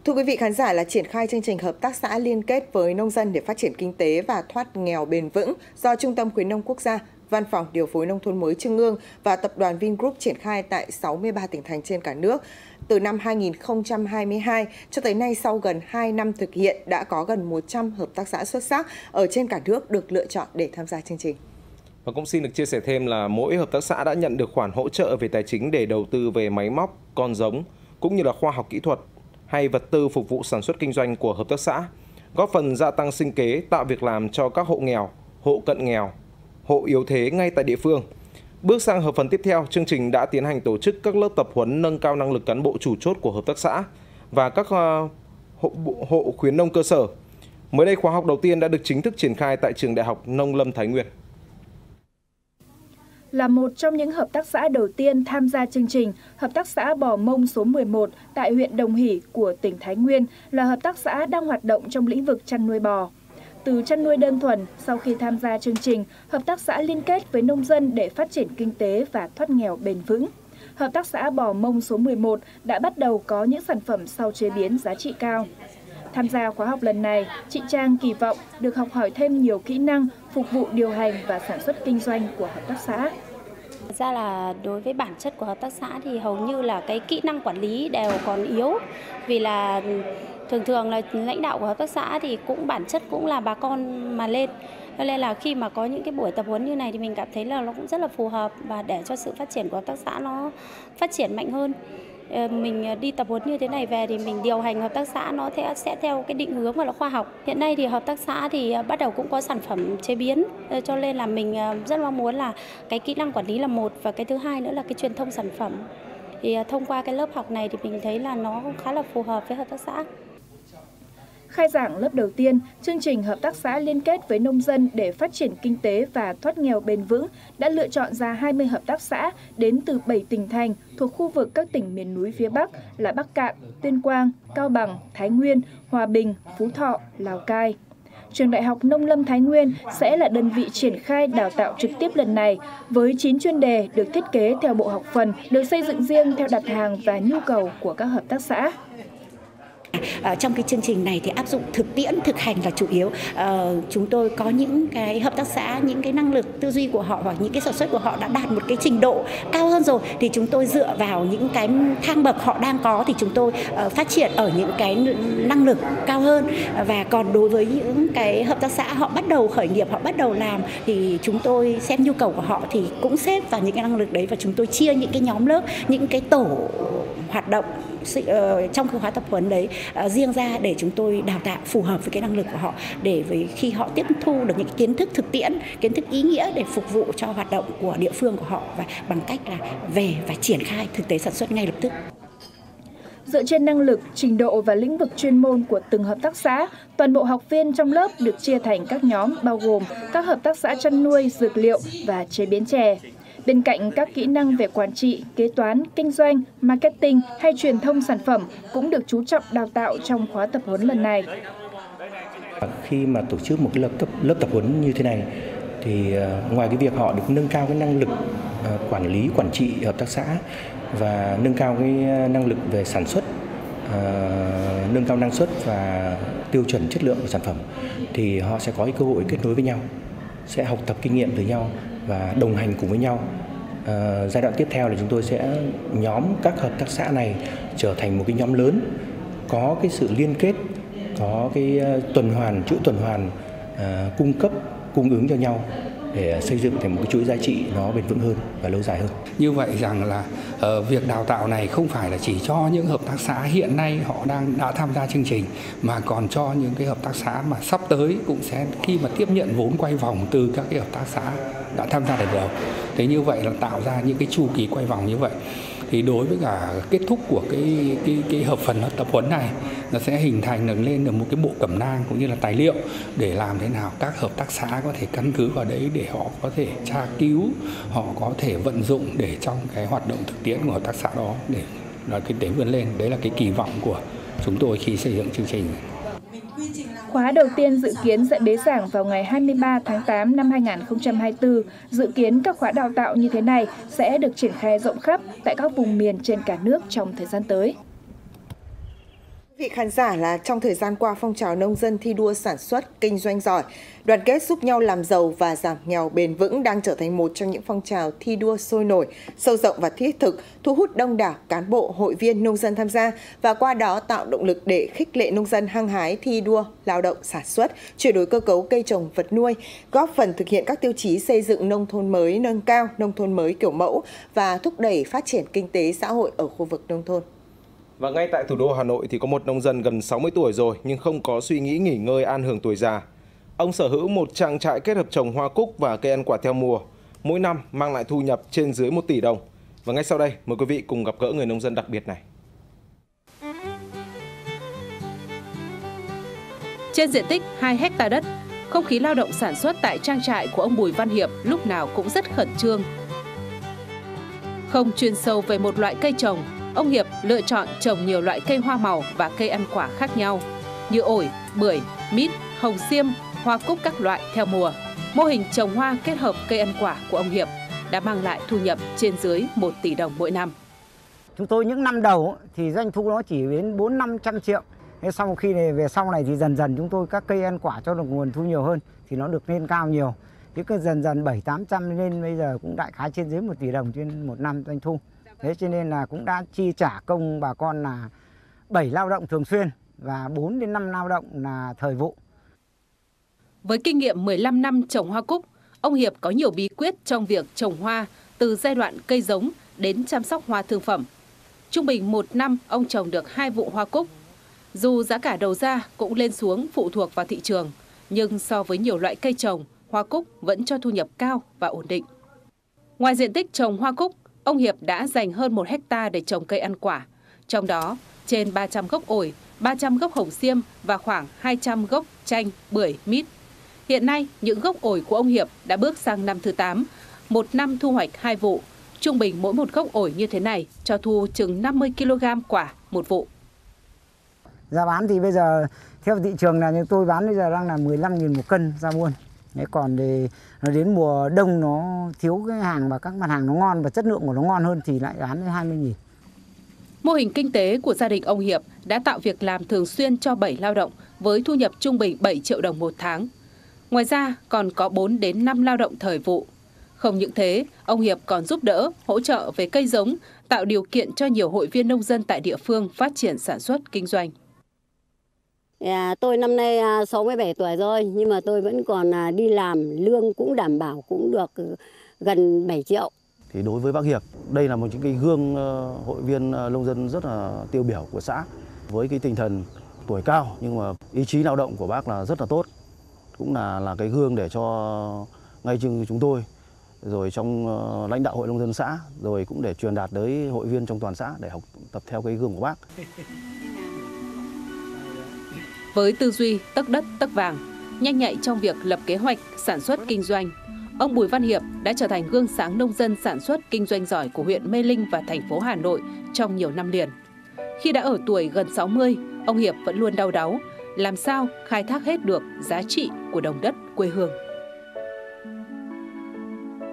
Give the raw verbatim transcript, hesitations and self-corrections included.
Thưa quý vị khán giả, là triển khai chương trình hợp tác xã liên kết với nông dân để phát triển kinh tế và thoát nghèo bền vững do Trung tâm Khuyến nông Quốc gia, Văn phòng Điều phối Nông thôn mới Trung ương và Tập đoàn Vingroup triển khai tại sáu mươi ba tỉnh thành trên cả nước. Từ năm hai nghìn không trăm hai mươi hai cho tới nay, sau gần hai năm thực hiện, đã có gần một trăm hợp tác xã xuất sắc ở trên cả nước được lựa chọn để tham gia chương trình. Và cũng xin được chia sẻ thêm là mỗi hợp tác xã đã nhận được khoản hỗ trợ về tài chính để đầu tư về máy móc, con giống, cũng như là khoa học kỹ thuật hay vật tư phục vụ sản xuất kinh doanh của hợp tác xã, góp phần gia tăng sinh kế, tạo việc làm cho các hộ nghèo, hộ cận nghèo, hộ yếu thế ngay tại địa phương. Bước sang hợp phần tiếp theo, chương trình đã tiến hành tổ chức các lớp tập huấn nâng cao năng lực cán bộ chủ chốt của hợp tác xã và các hộ, hộ khuyến nông cơ sở. Mới đây, khóa học đầu tiên đã được chính thức triển khai tại Trường Đại học Nông lâm Thái Nguyên. Là một trong những hợp tác xã đầu tiên tham gia chương trình, hợp tác xã Bò Mông số mười một tại huyện Đồng Hỷ của tỉnh Thái Nguyên là hợp tác xã đang hoạt động trong lĩnh vực chăn nuôi bò. Từ chăn nuôi đơn thuần, sau khi tham gia chương trình, hợp tác xã liên kết với nông dân để phát triển kinh tế và thoát nghèo bền vững. Hợp tác xã Bò Mông số mười một đã bắt đầu có những sản phẩm sau chế biến giá trị cao. Tham gia khóa học lần này, chị Trang kỳ vọng được học hỏi thêm nhiều kỹ năng phục vụ điều hành và sản xuất kinh doanh của hợp tác xã. Thật ra là đối với bản chất của hợp tác xã thì hầu như là cái kỹ năng quản lý đều còn yếu, vì là thường thường là lãnh đạo của hợp tác xã thì cũng bản chất cũng là bà con mà lên. Cho nên là khi mà có những cái buổi tập huấn như này thì mình cảm thấy là nó cũng rất là phù hợp và để cho sự phát triển của hợp tác xã nó phát triển mạnh hơn. Mình đi tập huấn như thế này về thì mình điều hành hợp tác xã nó sẽ theo cái định hướng và là khoa học. Hiện nay thì hợp tác xã thì bắt đầu cũng có sản phẩm chế biến, cho nên là mình rất mong muốn là cái kỹ năng quản lý là một, và cái thứ hai nữa là cái truyền thông sản phẩm. Thì thông qua cái lớp học này thì mình thấy là nó khá là phù hợp với hợp tác xã. Khai giảng lớp đầu tiên, chương trình hợp tác xã liên kết với nông dân để phát triển kinh tế và thoát nghèo bền vững đã lựa chọn ra hai mươi hợp tác xã đến từ bảy tỉnh thành thuộc khu vực các tỉnh miền núi phía Bắc là Bắc Kạn, Tuyên Quang, Cao Bằng, Thái Nguyên, Hòa Bình, Phú Thọ, Lào Cai. Trường Đại học Nông lâm Thái Nguyên sẽ là đơn vị triển khai đào tạo trực tiếp lần này với chín chuyên đề được thiết kế theo bộ học phần, được xây dựng riêng theo đặt hàng và nhu cầu của các hợp tác xã. Ở trong cái chương trình này thì áp dụng thực tiễn, thực hành là chủ yếu. À, chúng tôi có những cái hợp tác xã, những cái năng lực tư duy của họ hoặc những cái sản xuất của họ đã đạt một cái trình độ cao hơn rồi, thì chúng tôi dựa vào những cái thang bậc họ đang có thì chúng tôi uh, phát triển ở những cái năng lực cao hơn. Và còn đối với những cái hợp tác xã họ bắt đầu khởi nghiệp, họ bắt đầu làm thì chúng tôi xem nhu cầu của họ thì cũng xếp vào những cái năng lực đấy, và chúng tôi chia những cái nhóm lớp, những cái tổ hoạt động trong cái khóa tập huấn đấy riêng ra để chúng tôi đào tạo phù hợp với cái năng lực của họ, để với khi họ tiếp thu được những kiến thức thực tiễn, kiến thức ý nghĩa để phục vụ cho hoạt động của địa phương của họ, và bằng cách là về và triển khai thực tế sản xuất ngay lập tức. Dựa trên năng lực, trình độ và lĩnh vực chuyên môn của từng hợp tác xã, toàn bộ học viên trong lớp được chia thành các nhóm bao gồm các hợp tác xã chăn nuôi, dược liệu và chế biến chè. Bên cạnh các kỹ năng về quản trị, kế toán, kinh doanh, marketing hay truyền thông sản phẩm cũng được chú trọng đào tạo trong khóa tập huấn lần này. Khi mà tổ chức một cái lớp tập, lớp tập huấn như thế này thì ngoài cái việc họ được nâng cao cái năng lực quản lý, quản trị hợp tác xã và nâng cao cái năng lực về sản xuất, nâng cao năng suất và tiêu chuẩn chất lượng của sản phẩm, thì họ sẽ có cái cơ hội kết nối với nhau, sẽ học tập kinh nghiệm từ nhau và đồng hành cùng với nhau. À, giai đoạn tiếp theo là chúng tôi sẽ nhóm các hợp tác xã này trở thành một cái nhóm lớn, có cái sự liên kết, có cái tuần hoàn, chuỗi tuần hoàn à, cung cấp, cung ứng cho nhau để xây dựng thành một cái chuỗi giá trị nó bền vững hơn và lâu dài hơn. Như vậy rằng là uh, việc đào tạo này không phải là chỉ cho những hợp tác xã hiện nay họ đang đã tham gia chương trình, mà còn cho những cái hợp tác xã mà sắp tới cũng sẽ khi mà tiếp nhận vốn quay vòng từ các cái hợp tác xã đã tham gia lần đầu. Thế như vậy là tạo ra những cái chu kỳ quay vòng như vậy. Thì đối với cả kết thúc của cái cái cái hợp phần tập huấn này, nó sẽ hình thành được lên được một cái bộ cẩm nang cũng như là tài liệu để làm thế nào các hợp tác xã có thể căn cứ vào đấy để họ có thể tra cứu, họ có thể vận dụng để trong cái hoạt động thực tiễn của hợp tác xã đó để là kinh tế vươn lên. Đấy là cái kỳ vọng của chúng tôi khi xây dựng chương trình. Khóa đầu tiên dự kiến sẽ bế giảng vào ngày hai mươi ba tháng tám năm hai nghìn không trăm hai mươi tư. Dự kiến các khóa đào tạo như thế này sẽ được triển khai rộng khắp tại các vùng miền trên cả nước trong thời gian tới. Vị khán giả, là trong thời gian qua, phong trào nông dân thi đua sản xuất, kinh doanh giỏi, đoàn kết giúp nhau làm giàu và giảm nghèo bền vững đang trở thành một trong những phong trào thi đua sôi nổi, sâu rộng và thiết thực, thu hút đông đảo cán bộ, hội viên nông dân tham gia và qua đó tạo động lực để khích lệ nông dân hăng hái thi đua, lao động sản xuất, chuyển đổi cơ cấu cây trồng vật nuôi, góp phần thực hiện các tiêu chí xây dựng nông thôn mới nâng cao, nông thôn mới kiểu mẫu và thúc đẩy phát triển kinh tế xã hội ở khu vực nông thôn. Và ngay tại thủ đô Hà Nội thì có một nông dân gần sáu mươi tuổi rồi nhưng không có suy nghĩ nghỉ ngơi an hưởng tuổi già. Ông sở hữu một trang trại kết hợp trồng hoa cúc và cây ăn quả theo mùa, mỗi năm mang lại thu nhập trên dưới một tỷ đồng. Và ngay sau đây, mời quý vị cùng gặp gỡ người nông dân đặc biệt này. Trên diện tích hai héc ta đất, không khí lao động sản xuất tại trang trại của ông Bùi Văn Hiệp lúc nào cũng rất khẩn trương. Không chuyên sâu về một loại cây trồng, ông Hiệp lựa chọn trồng nhiều loại cây hoa màu và cây ăn quả khác nhau như ổi, bưởi, mít, hồng xiêm, hoa cúc các loại theo mùa. Mô hình trồng hoa kết hợp cây ăn quả của ông Hiệp đã mang lại thu nhập trên dưới một tỷ đồng mỗi năm. Chúng tôi những năm đầu thì doanh thu nó chỉ đến bốn năm trăm triệu. Thế sau khi này về sau này thì dần dần chúng tôi các cây ăn quả cho được nguồn thu nhiều hơn thì nó được lên cao nhiều. Thế cứ dần dần bảy tám trăm nên bây giờ cũng đại khái trên dưới một tỷ đồng trên một năm doanh thu. Thế cho nên là cũng đã chi trả công bà con là bảy lao động thường xuyên và bốn đến năm lao động là thời vụ. Với kinh nghiệm mười lăm năm trồng hoa cúc, ông Hiệp có nhiều bí quyết trong việc trồng hoa từ giai đoạn cây giống đến chăm sóc hoa thương phẩm. Trung bình một năm ông trồng được hai vụ hoa cúc. Dù giá cả đầu ra cũng lên xuống phụ thuộc vào thị trường, nhưng so với nhiều loại cây trồng, hoa cúc vẫn cho thu nhập cao và ổn định. Ngoài diện tích trồng hoa cúc, ông Hiệp đã dành hơn một hecta để trồng cây ăn quả, trong đó trên ba trăm gốc ổi, ba trăm gốc hồng xiêm và khoảng hai trăm gốc chanh, bưởi, mít. Hiện nay, những gốc ổi của ông Hiệp đã bước sang năm thứ tám, một năm thu hoạch hai vụ. Trung bình mỗi một gốc ổi như thế này cho thu chừng năm mươi ki lô gam quả một vụ. Giá bán thì bây giờ theo thị trường là như tôi bán bây giờ đang là mười lăm nghìn một cân ra buôn. Thế còn thì nó đến mùa đông nó thiếu cái hàng và các mặt hàng nó ngon và chất lượng của nó ngon hơn thì lại bán hai mươi nghìn. Mô hình kinh tế của gia đình ông Hiệp đã tạo việc làm thường xuyên cho bảy lao động với thu nhập trung bình bảy triệu đồng một tháng. Ngoài ra còn có bốn đến năm lao động thời vụ. Không những thế, ông Hiệp còn giúp đỡ, hỗ trợ về cây giống, tạo điều kiện cho nhiều hội viên nông dân tại địa phương phát triển sản xuất, kinh doanh. À, tôi năm nay sáu mươi bảy tuổi rồi, nhưng mà tôi vẫn còn đi làm, lương cũng đảm bảo cũng được gần bảy triệu. Thì đối với bác Hiệp, đây là một những cái gương hội viên nông dân rất là tiêu biểu của xã. Với cái tinh thần tuổi cao nhưng mà ý chí lao động của bác là rất là tốt. Cũng là là cái gương để cho ngay chừng chúng tôi, rồi trong uh, lãnh đạo hội nông dân xã, rồi cũng để truyền đạt tới hội viên trong toàn xã để học tập theo cái gương của bác. Với tư duy tấc đất tấc vàng, nhanh nhạy trong việc lập kế hoạch sản xuất kinh doanh, ông Bùi Văn Hiệp đã trở thành gương sáng nông dân sản xuất kinh doanh giỏi của huyện Mê Linh và thành phố Hà Nội trong nhiều năm liền. Khi đã ở tuổi gần sáu mươi, ông Hiệp vẫn luôn đau đáu làm sao khai thác hết được giá trị của đồng đất quê hương.